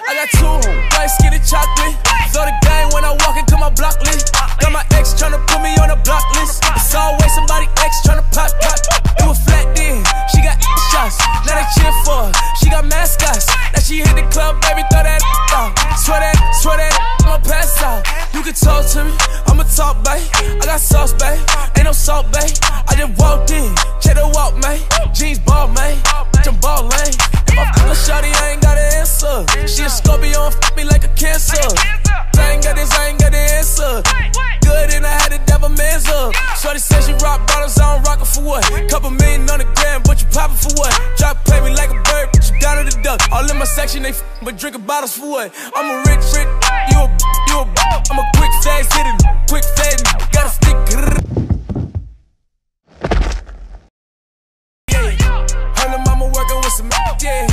I got two light skinny chocolate. Throw the game when I walk into my block list. Got my ex tryna put me on a block list. It's always somebody ex tryna pop. It was flat then, she got shots. Now they cheer for her, she got mascots. Now she hit the club, baby, throw that out. Swear that, I'ma pass out. You can talk to me, I'ma talk, babe. I got sauce, babe, ain't no salt, babe. I just walked in, check the walk, man. Jeans ball, man, I'm ball lane. If I fuck a shawty, I ain't got an answer. She a Scorpio and fuck me like a cancer. I ain't got this, I ain't got the answer. Good and I had to dab a man's up. Shorty said she rock bottles, I don't rock it for what? Couple million on the gram, but you poppin' for what? Drop play me like a bird, put you down to the duck. All in my section, they but drinkin' bottles for what? I'm a rich, you a I'm a quick fast hitter, quick fast, gotta stick. Yeah, her mama workin' with some, yeah.